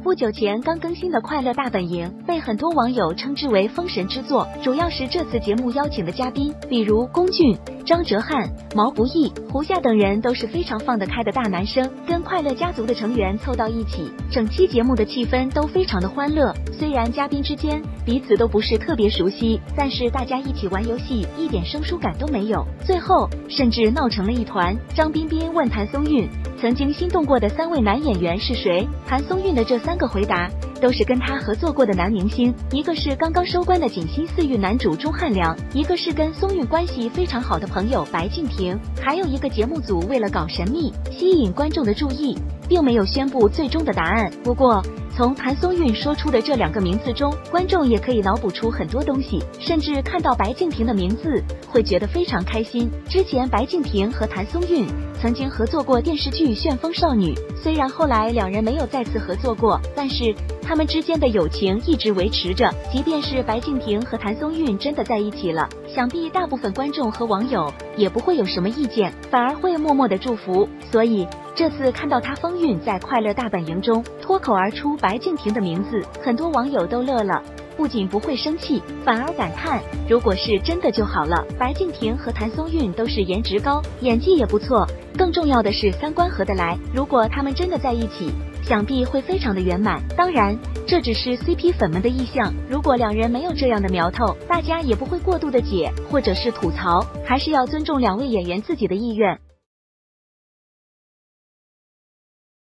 不久前刚更新的《快乐大本营》被很多网友称之为封神之作，主要是这次节目邀请的嘉宾，比如龚俊、张哲瀚、毛不易、胡夏等人都是非常放得开的大男生，跟快乐家族的成员凑到一起，整期节目的气氛都非常的欢乐。虽然嘉宾之间彼此都不是特别熟悉，但是大家一起玩游戏一点生疏感都没有，最后甚至闹成了一团。张彬彬问谭松韵曾经心动过的3位男演员是谁，谭松韵的这3个回答都是跟他合作过的男明星，一个是刚刚收官的锦溪4狱男主钟汉良，一个是跟松韵关系非常好的朋友白敬亭，还有一个节目组为了搞神秘吸引观众的注意，并没有宣布最终的答案。不过从谭松韵说出的这2个名字中，观众也可以脑补出很多东西，甚至看到白敬亭的名字会觉得非常开心。之前白敬亭和谭松韵曾经合作过电视剧《旋风少女》，虽然后来2人没有再次合作过，但是他们之间的友情一直维持着。即便是白敬亭和谭松韵真的在一起了，想必大部分观众和网友也不会有什么意见，反而会默默的祝福。所以这次看到他风韵在《快乐大本营》中脱口而出白敬亭的名字，很多网友都乐了，不仅不会生气，反而感叹如果是真的就好了。白敬亭和谭松韵都是颜值高，演技也不错，更重要的是3观合得来，如果他们真的在一起，想必会非常的圆满。当然这只是 CP 粉们的意向，如果2人没有这样的苗头，大家也不会过度的解或者是吐槽，还是要尊重2位演员自己的意愿。